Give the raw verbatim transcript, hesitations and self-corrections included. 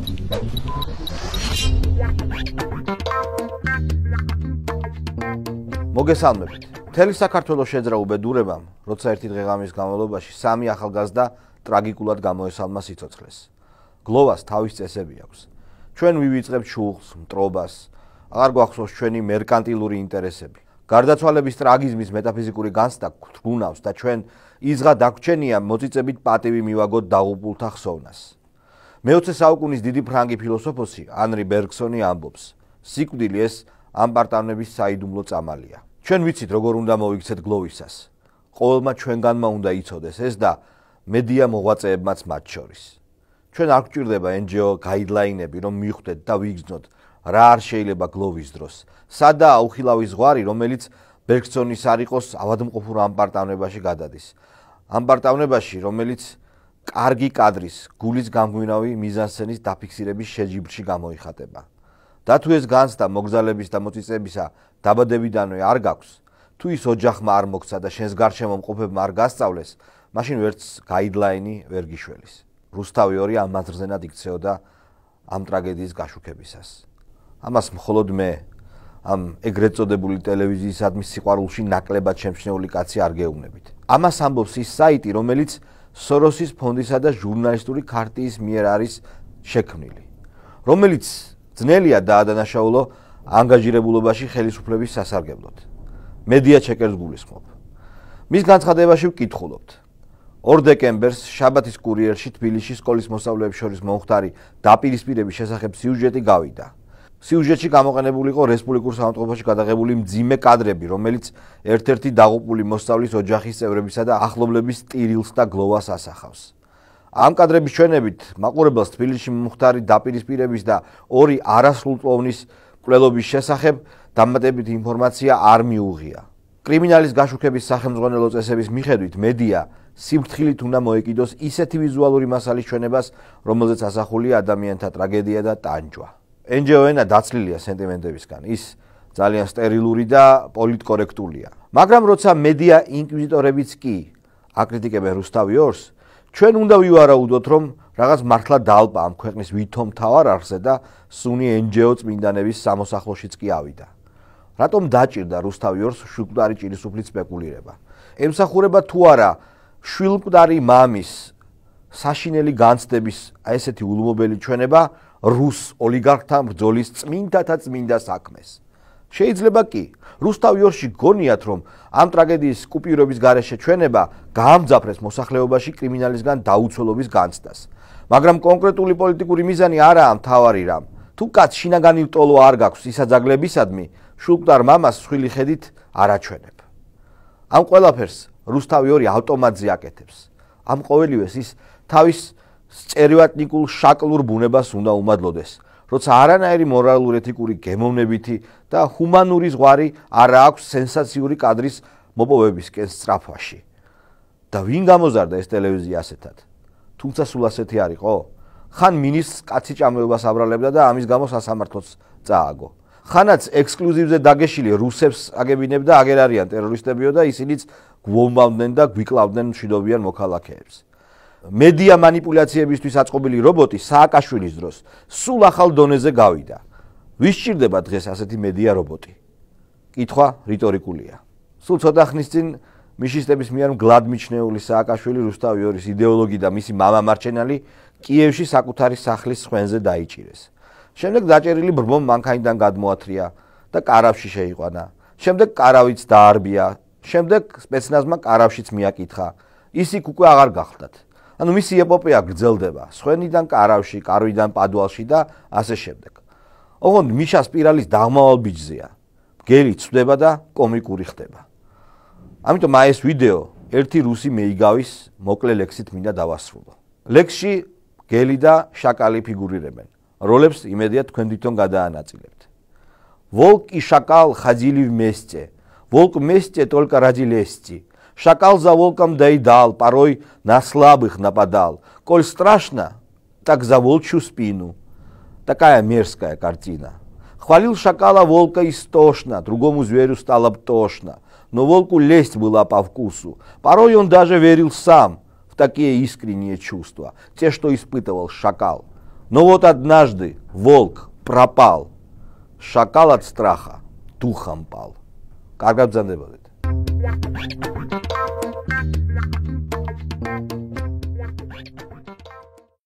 მოგესალმებით. მთელი საქართველოს შეძრა უბედურებამ, როცა ერთი დღე-ღამის განმავლობაში სამი ახალგაზრდა ტრაგიკულად გამოესალმა სიცოცხლეს. გლოვას თავის წესები აქვს. ჩვენ ვივიწყებთ შუღლს, მტრობას, აღარ გვახსოვს ჩვენი მერკანტილური ინტერესები. გარდაცვალების ტრაგიზმის მეტაფიზიკური განცდა გვთრგუნავს და ჩვენ იზღა დაგვრჩენია მოწიწებით პატივი მივაგოთ დაღუპულთა ხსოვნას. მეოცე საუკუნის დიდი ფრანგი ფილოსოფოსი ანრი ბერგსონი ამბობს: სიკვდილი ეს ამპარტავნების საიდუმლო წამალია. ჩვენ ვიცით როგორ უნდა მოვიქცეთ გლოვისას. ყოველმა ჩვენგანმა უნდა იცოდეს ეს და მედია მოღვაწეებმაც მათ შორის. ჩვენ არ გვჭირდება εν ჯი ო გაიდლაინები, რომ მივხვდეთ და ვიგრძნოთ რა არ შეიძლება გლოვის დროს. სადაა უხილავი ზღვარი, რომელიც ბერგსონის არ იყოს ავადმყოფურ ამპარტავნებაში გადადის. ამპარტავნებაში, რომელიც კარგი კადრის, გულის გამგვინავი მიზანსცენის დაფიქსირების შეჯიბრში გამოიხატება. და თუ ეს განცდა მოგზალების და მოწიწებისა დაბადებიდანვე არ გაქვს, თუ ის ოჯახმა არ მოგცა და შენს გარშემო მყოფებმა არ გასწავლეს, მაშინ ვერც გაიდლაინი ვერ გიშველის. რუსთავი ორი ამ მაზრზენად იქცეოდა ამ ტრაგედიის გაშუქებისას. ამას მხოლოდ მე, ამ ეგრეთ წოდებული ტელევიზიისადმი სიყვარულში ნაკლებად შემჩნეული კაცი არ გეუბნებით. ამას ამბობს ის საიტი, რომელიც სოროსის ფონდისა და ჟურნალისტური ქარტიის მიერ არის შექმნილი, რომელიც ძნელია დაადანაშაულო ანგაჟირებულობაში ხელისუფლების სასარგებლოდ. მედია ჩეკერს გულისხმობ. მის განცხადებაში ვკითხულობთ. ორ დეკემბერს შაბათის კურიერში თბილისში სკოლის მოსწავლეებს შორის მომხდარი დაპირისპირების შესახებ სიუჟეტი გავიდა. სიუჟეტში გამოყენებული იყო რესპუბლიკურ საავადმყოფოში გადაღებული მძიმე კადრები, რომელიც ერთ-ერთი დაღუპული მოსწავლის ოჯახის წევრებისა და ახლობლების ტირილს და გლოვას ასახავს. ამ კადრების ჩვენებით მაყურებელს თბილისში მომხდარი დაპირისპირების და ორი არასრულწლოვნის მკვლელობის შესახებ დამატებითი ინფორმაცია არ მიუღია. კრიმინალის გაშუქების სახელმძღვანელო წესების მიხედვით მედია სიფრთხილით უნდა მოეკიდოს ისეთი ვიზუალური მასალის ჩვენებას, რომელზეც ასახულია ადამიანთა ტრაგედია და ტანჯვა. εν ჯი ო ენა დაცლილია სენტიმენტებისგან, ის ძალიან სტერილური და პოლიტკორექტულია. მაგრამ როცა მედია ინკვიზიტორებიც კი აკრიტიკებენ რუსთავი ორს, ჩვენ უნდა ვივარაუდოთ, რომ რაღაც მართლა დალპა ამ ქვეყნის ვითომ მთავარ არხზე და სუნი εν ჯი ო წმინდანების სამოსახლოშიც კი ავიდა. რატომ დაჭირდა რუსთავი ორს შვილმკვდარი ჭირისუფლით სპეკულირება? ემსახურება თუ არა შვილმკვდარი მამის საშინელი განცდების ესეთი ულმობელი ჩვენება რუს ოლიგარქთა ბრძოლის წმინდათა წმინდა საქმეს? შეიძლება კი, რუსთავი ორში გონიათ, რომ ამ ტრაგედიის კუპირების გარეშე ჩვენება გაამძაფრეს მოსახლეობაში კრიმინალისგან დაუცველობის განცდას. მაგრამ კონკრეტული პოლიტიკური მიზანი არაა მთავარი რამ. თუ კაც შინაგანი ლტოლო არ გაქვს ისაძაგლებისადმი, შვილმკვდარ მამას სხვილი ხედით არ აჩვენებ. ამ ყველაფერს რუსთავი ორი ავტომატზე აკეთებს. ამ ყოველივეს ის თავის სტერეოტიპულ შაკლურ ბუნებას უნდა უმადლოდეს, როცა არანაირი მორალური ეთიკური გემოვნებითი და ჰუმანური ზღვარი არ აქვს სენსაციური კადრის მოპოვებისკენ სწრაფვაში. და ვინ გამოზარდა ეს ტელევიზია ასეთად? თუმცა სულ ასეთი არ იყო? ხან მინისტრს კაცი ჭამეობას აბრალებდა და ამის გამო სასამართლოც წააგო. ხანაც ექსკლუზივზე დაგეშილი რუსებს აგებინებდა, აგერ არიან ტერორისტებიო და ისინიც გვომბავდნენ და გვიკლავდნენ მშვიდობიან მოქალაქეებს. მედია მანიპულაციებისთვის აწყობილი რობოტი სააკაშვილის დროს სულ ახალ დონეზე გავიდა. ვის სჭირდება დღეს ასეთი მედია რობოტი? კითხვა რიტორიკულია. სულ ცოტა ხნის წინ მიშისტების მიერ მგლად მიჩნეული სააკაშვილი რუსთავი ორის იდეოლოგი და მისი მამა მარჩენალი კიევში საკუთარი სახლის ხვენზე დაიჭირეს. შემდეგ დაჭერილი ბრბომ მანქანიდან გადმოათრია და კარავში შეიყვანა. შემდეგ კარავიც დაარბია. შემდეგ სპეცნაზმა კარავშიც მიაკითხა. ის იქ უკვე აღარ გახლდათ. ანუ მისი ეპოპეა გრძელდება სხვენიდან კარავში, კარვიდან პადვალში და ასე შემდეგ. ოღონდ მიშა სპირალის დაღმავალ ბიჭზეა. გელი ცვდება და კომიკური ხდება. ამიტომ აი ეს ვიდეო ერთი რუსი მეიგავის მოკლე ლექსით მინდა დავასრულო. ლექსში გელი და შაკალი ფიგურირებენ. როლებს იმედია თქვენ თვითონ გადაანაწილებთ. Волк и шакал ходили вместе. Волк вместе только ради лести. Шакал за волком доедал, порой на слабых нападал. Коль страшно, так за волчью спину. Такая мерзкая картина. Хвалил шакала волка истошно, другому зверю стало б тошно. Но волку лесть была по вкусу. Порой он даже верил сам в такие искренние чувства, те, что испытывал шакал. Но вот однажды волк пропал, шакал от страха духом пал. Каргად ბრძანდებოდეთ.